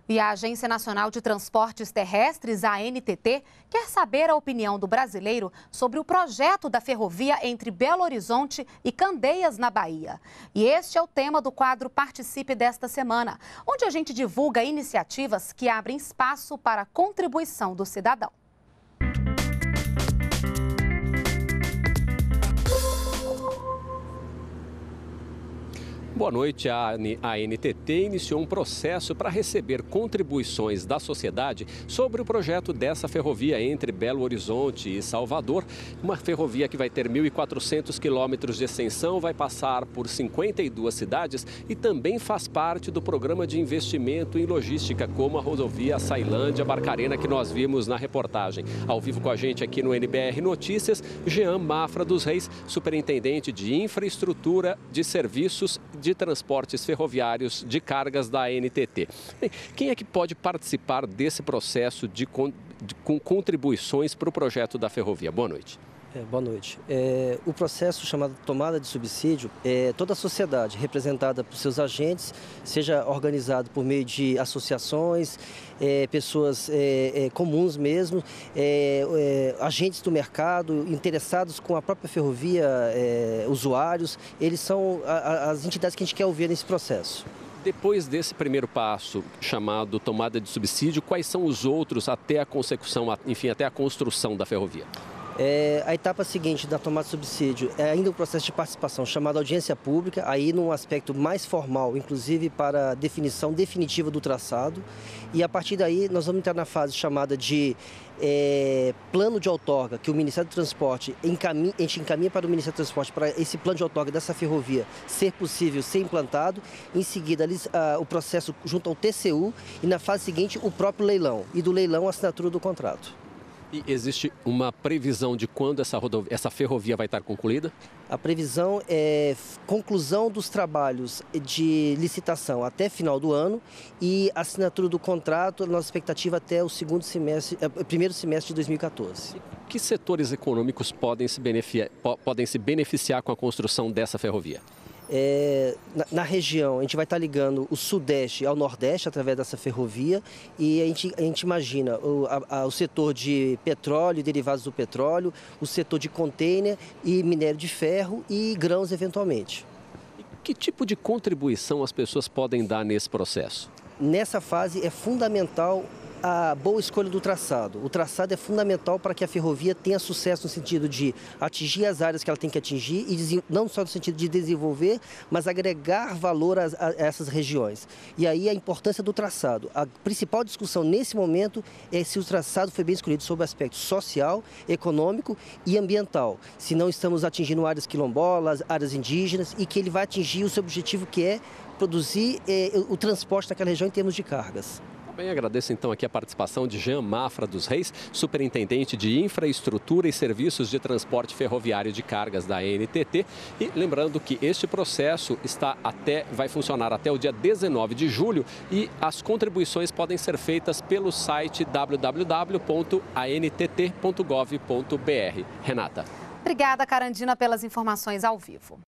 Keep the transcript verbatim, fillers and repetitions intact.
E a Agência Nacional de Transportes Terrestres, a A N T T, quer saber a opinião do brasileiro sobre o projeto da ferrovia entre Belo Horizonte e Candeias, na Bahia. E este é o tema do quadro Participe desta semana, onde a gente divulga iniciativas que abrem espaço para a contribuição do cidadão. Boa noite. A A N T T iniciou um processo para receber contribuições da sociedade sobre o projeto dessa ferrovia entre Belo Horizonte e Salvador. Uma ferrovia que vai ter mil e quatrocentos quilômetros de extensão, vai passar por cinquenta e duas cidades e também faz parte do programa de investimento em logística, como a rodovia Açailândia-Barcarena, que nós vimos na reportagem. Ao vivo com a gente aqui no N B R Notícias, Jean Mafra dos Reis, superintendente de infraestrutura de serviços de transportes ferroviários de cargas da A N T T. Bem, quem é que pode participar desse processo de, con de com contribuições para o projeto da ferrovia? Boa noite. É, boa noite. É, o processo chamado tomada de subsídio, é, toda a sociedade representada por seus agentes, seja organizado por meio de associações, é, pessoas é, é, comuns mesmo, é, é, agentes do mercado, interessados com a própria ferrovia, é, usuários, eles são a, a, as entidades que a gente quer ouvir nesse processo. Depois desse primeiro passo, chamado tomada de subsídio, quais são os outros até a consecução, enfim, até a construção da ferrovia? É, a etapa seguinte da tomada de subsídio é ainda um processo de participação chamado audiência pública, aí num aspecto mais formal, inclusive para a definição definitiva do traçado. E a partir daí nós vamos entrar na fase chamada de é, plano de outorga, que o Ministério do Transporte encaminha, a gente encaminha para o Ministério do Transporte para esse plano de outorga dessa ferrovia ser possível ser implantado. Em seguida, ali, a, o processo junto ao T C U e na fase seguinte o próprio leilão. E do leilão a assinatura do contrato. E existe uma previsão de quando essa, rodovia, essa ferrovia vai estar concluída? A previsão é conclusão dos trabalhos de licitação até final do ano e assinatura do contrato, a nossa expectativa até o segundo semestre, primeiro semestre de dois mil e quatorze. Que setores econômicos podem se beneficiar, podem se beneficiar com a construção dessa ferrovia? É, na, na região, a gente vai estar ligando o Sudeste ao Nordeste através dessa ferrovia e a gente, a gente imagina o, a, a, o setor de petróleo e derivados do petróleo, o setor de container e minério de ferro e grãos eventualmente. E que tipo de contribuição as pessoas podem dar nesse processo? Nessa fase é fundamental a boa escolha do traçado. O traçado é fundamental para que a ferrovia tenha sucesso no sentido de atingir as áreas que ela tem que atingir e não só no sentido de desenvolver, mas agregar valor a, a essas regiões. E aí a importância do traçado. A principal discussão nesse momento é se o traçado foi bem escolhido sob o aspecto social, econômico e ambiental. Se não estamos atingindo áreas quilombolas, áreas indígenas e que ele vai atingir o seu objetivo, que é produzir eh, o transporte naquela região em termos de cargas. Bem, agradeço então aqui a participação de Jean Mafra dos Reis, superintendente de infraestrutura e serviços de transporte ferroviário de cargas da A N T T. E lembrando que este processo está até, vai funcionar até o dia dezenove de julho e as contribuições podem ser feitas pelo site w w w ponto a n t t ponto gov ponto b r. Renata. Obrigada, Carandina, pelas informações ao vivo.